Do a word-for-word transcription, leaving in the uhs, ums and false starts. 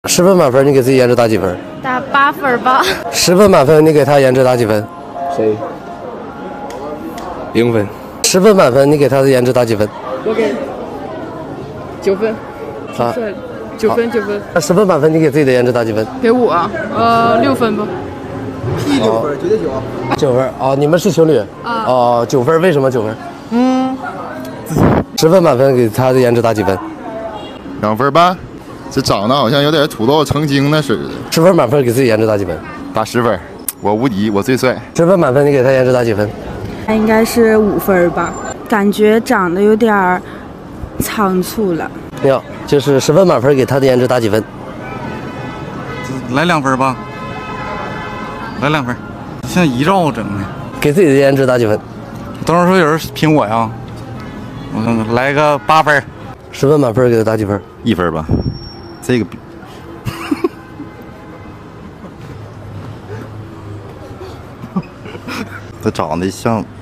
十分满分，你给自己颜值打几分？ 打八分吧。 十分满分，你给他颜值打几分？ 谁？零分。 十分满分，你给他的颜值打几分？ 我给九分。 啊， 九分九分。 那十分满分，你给自己的颜值打几分？ 给我啊，呃，六分吧。 P 九分，绝对九。 九分哦，你们是情侣？ 啊。 哦，九分，为什么九分？ 嗯。 十分满分，给他的颜值打几分？ 两分半。这长得好像有点土豆成精那似的。 十分满分，给自己颜值打几分？ 打十分，我无敌，我最帅。 十分满分，你给他颜值打几分？ 他应该是五分吧，感觉长得有点仓促了。 没有，就是十分满分，给他的颜值打几分？ 来两分吧，来两分。像遗照整的。 给自己的颜值打几分？ 等会儿说有人评我呀，我来个八分。 十分满分，给他打几分？ 一分吧。这个他长得像